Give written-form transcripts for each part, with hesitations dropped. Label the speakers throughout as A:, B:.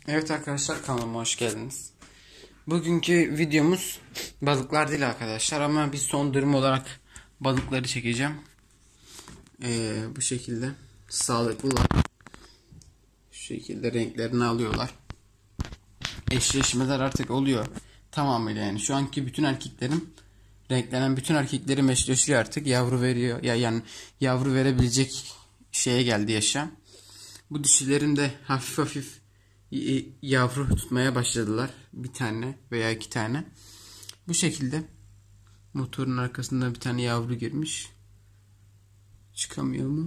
A: Evet arkadaşlar, kanalıma hoş geldiniz. Bugünkü videomuz balıklar değil arkadaşlar, ama bir son durum olarak balıkları çekeceğim. Bu şekilde sağlıklılar. Şu şekilde renklerini alıyorlar. Eşleşmeler artık oluyor tamamıyla, yani şu anki bütün erkeklerim, renklenen bütün erkeklerim eşleşiyor artık, yavru veriyor ya, yani yavru verebilecek şeye geldi yaşa. Bu dişilerim de hafif hafif yavru tutmaya başladılar. Bir tane veya iki tane. Bu şekilde motorun arkasında bir tane yavru girmiş. Çıkamıyor mu?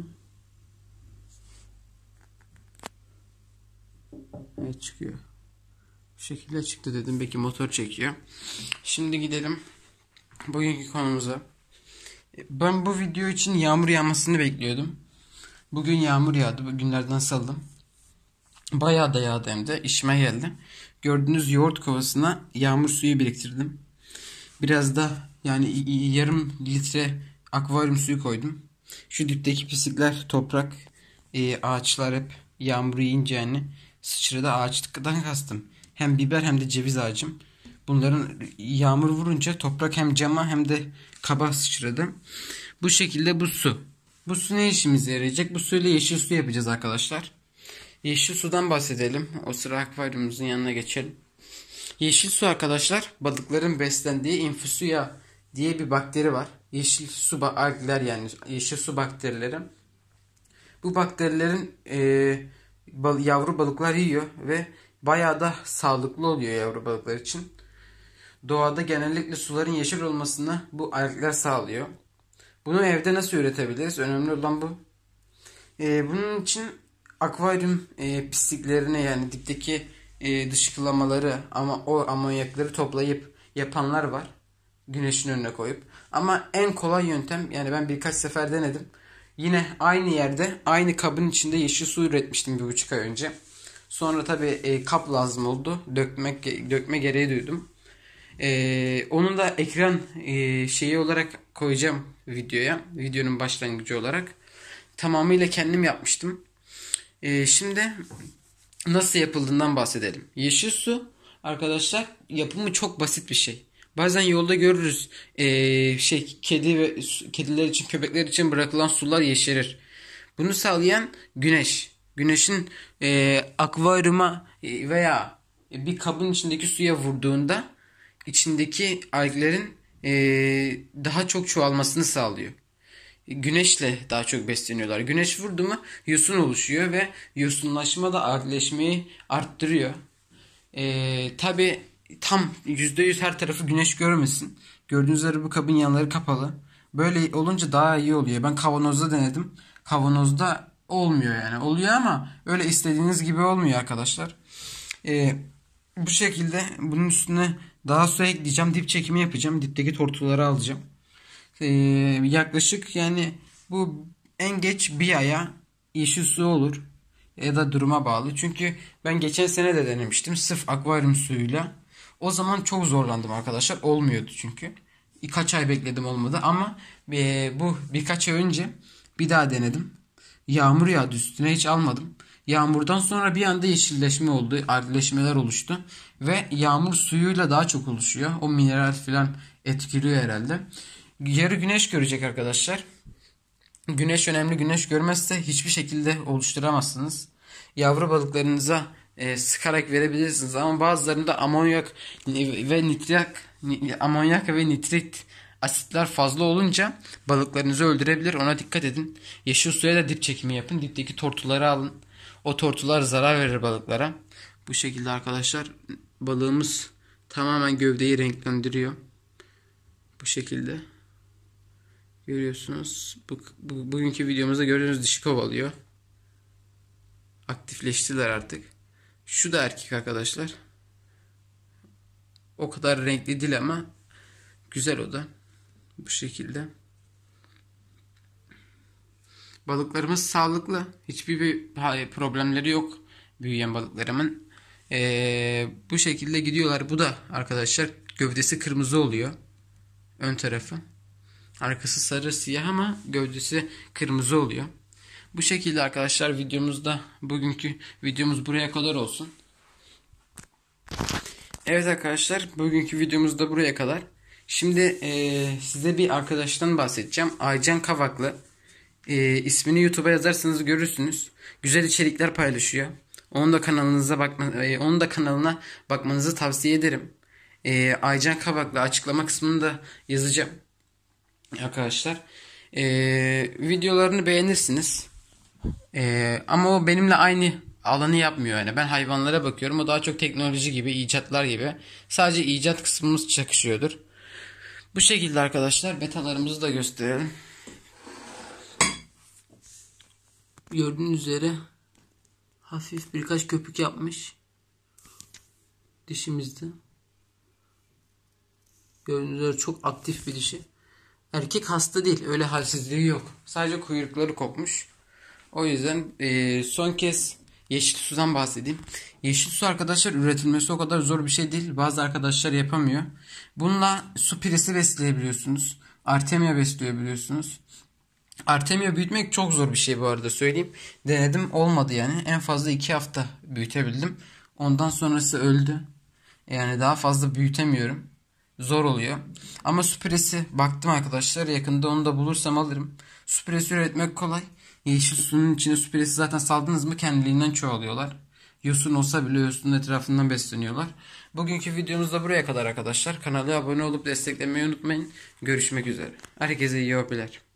A: Evet, çıkıyor. Bu şekilde çıktı dedim. Belki motor çekiyor. Şimdi gidelim bugünkü konumuza. Ben bu video için yağmur yağmasını bekliyordum. Bugün yağmur yağdı. Bugünlerden saldım. Bayağı da yağdı, hem de işime geldi. Gördüğünüz yoğurt kovasına yağmur suyu biriktirdim. Biraz da yani yarım litre akvaryum suyu koydum. Şu dipteki pislikler, toprak, ağaçlar hep yağmur yiyince yani sıçradı. Ağaçlıktan kastım. Hem biber hem de ceviz ağacım. Bunların yağmur vurunca toprak hem cama hem de kaba sıçradı. Bu şekilde bu su. Bu su ne işimize yarayacak? Bu suyla yeşil su yapacağız arkadaşlar. Yeşil sudan bahsedelim. O sıra akvaryumumuzun yanına geçelim. Yeşil su arkadaşlar, balıkların beslendiği infusuya diye bir bakteri var. Yeşil su algler, yani yeşil su bakterileri. Bu bakterilerin yavru balıklar yiyor ve bayağı da sağlıklı oluyor yavru balıklar için. Doğada genellikle suların yeşil olmasını bu algler sağlıyor. Bunu evde nasıl üretebiliriz? Önemli olan bu. Bunun için akvaryum pisliklerine, yani dipteki dışkılamaları ama o amonyakları toplayıp yapanlar var. Güneşin önüne koyup. Ama en kolay yöntem, yani ben birkaç sefer denedim. Yine aynı yerde, aynı kabın içinde yeşil su üretmiştim 1,5 ay önce. Sonra tabi kap lazım oldu. Dökme gereği duydum. Onun da ekran şeyi olarak koyacağım videoya. Videonun başlangıcı olarak. Tamamıyla kendim yapmıştım. Şimdi nasıl yapıldığından bahsedelim. Yeşil su arkadaşlar, yapımı çok basit bir şey. Bazen yolda görürüz, kediler için, köpekler için bırakılan sular yeşerir. Bunu sağlayan güneş. Güneşin akvaryuma veya bir kabın içindeki suya vurduğunda içindeki alglerin daha çok çoğalmasını sağlıyor. Güneşle daha çok besleniyorlar. Güneş vurdu mu yosun oluşuyor ve yosunlaşma da algleşmeyi arttırıyor. Tabi tam %100 her tarafı güneş görmesin. Gördüğünüz üzere bu kabın yanları kapalı. Böyle olunca daha iyi oluyor. Ben kavanozda denedim. Kavanozda olmuyor yani. Oluyor ama öyle istediğiniz gibi olmuyor arkadaşlar. Bu şekilde bunun üstüne daha su ekleyeceğim. Dip çekimi yapacağım. Dipteki tortuları alacağım. Yaklaşık yani bu en geç bir aya yeşil su olur. Ya da duruma bağlı. Çünkü ben geçen sene de denemiştim. Sırf akvaryum suyuyla. O zaman çok zorlandım arkadaşlar. Olmuyordu çünkü. Birkaç ay bekledim, olmadı. Ama bu birkaç ay önce bir daha denedim. Yağmur yağdı üstüne, hiç almadım. Yağmurdan sonra bir anda yeşilleşme oldu. Algleşmeler oluştu. Ve yağmur suyuyla daha çok oluşuyor. O mineral falan etkiliyor herhalde. Yarı güneş görecek arkadaşlar. Güneş önemli. Güneş görmezse hiçbir şekilde oluşturamazsınız. Yavru balıklarınıza sıkarak verebilirsiniz, ama bazılarında amonyak ve nitrit asitler fazla olunca balıklarınızı öldürebilir. Ona dikkat edin. Yeşil suya da dip çekimi yapın. Dipteki tortuları alın. O tortular zarar verir balıklara. Bu şekilde arkadaşlar, balığımız tamamen gövdeyi renklendiriyor. Bu şekilde. Görüyorsunuz. Bugünkü videomuzda gördüğünüz dişi kovalıyor. Aktifleştiler artık. Şu da erkek arkadaşlar. O kadar renkli değil ama güzel o da. Bu şekilde. Balıklarımız sağlıklı. Hiçbir problemleri yok büyüyen balıklarımın. Bu şekilde gidiyorlar. Bu da arkadaşlar gövdesi kırmızı oluyor. Ön tarafı. Arkası sarı siyah ama gövdesi kırmızı oluyor. Bu şekilde arkadaşlar, bugünkü videomuz buraya kadar olsun. Evet arkadaşlar, bugünkü videomuz da buraya kadar. Şimdi size bir arkadaştan bahsedeceğim. Aycan Kavaklı. İsmini YouTube'a yazarsanız görürsünüz. Güzel içerikler paylaşıyor. Onun da kanalına bakmanızı tavsiye ederim. Aycan Kavaklı, açıklama kısmında yazacağım arkadaşlar. Videolarını beğenirsiniz. Ama o benimle aynı alanı yapmıyor yani. Ben hayvanlara bakıyorum. O daha çok teknoloji gibi, icatlar gibi. Sadece icat kısmımız çakışıyordur. Bu şekilde arkadaşlar, betalarımızı da gösterelim. Gördüğünüz üzere hafif birkaç köpük yapmış dişimizde. Gördüğünüz üzere çok aktif bir dişi. Erkek hasta değil, öyle halsizliği yok. Sadece kuyrukları kopmuş. O yüzden son kez yeşil sudan bahsedeyim. Yeşil su arkadaşlar, üretilmesi o kadar zor bir şey değil. Bazı arkadaşlar yapamıyor. Bununla su piresi besleyebiliyorsunuz. Artemia besleyebiliyorsunuz. Artemia büyütmek çok zor bir şey bu arada, söyleyeyim. Denedim, olmadı yani. En fazla 2 hafta büyütebildim. Ondan sonrası öldü. Yani daha fazla büyütemiyorum. Zor oluyor. Ama süpüresi baktım arkadaşlar. Yakında onu da bulursam alırım. Süpüresi üretmek kolay. Yeşil suyun içine süpüresi zaten saldınız mı kendiliğinden çoğalıyorlar. Yosun olsa bile yosunun etrafından besleniyorlar. Bugünkü videomuz da buraya kadar arkadaşlar. Kanala abone olup desteklemeyi unutmayın. Görüşmek üzere. Herkese iyi hobiler.